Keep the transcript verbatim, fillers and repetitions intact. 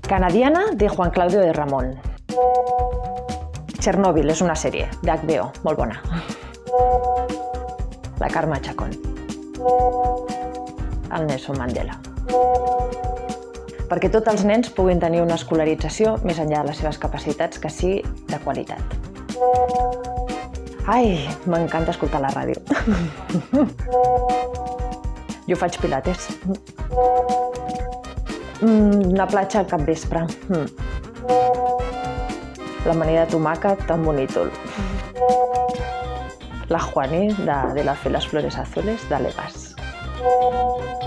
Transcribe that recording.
Canadiana, de Juan Claudio de Ramón. Chernobyl és una sèrie d'H B O, molt bona. La Carme Chacón. El Nelson Mandela. Perquè tots els nens puguin tenir una escolarització més enllà de les seves capacitats que sigui de qualitat. Ai, m'encanta escoltar la ràdio. Jo faig pilates. Una platja al capvespre. L'amanida de tomàquet amb bonítol. La Juani, de, de la Fe las Flores Azules, de Legas.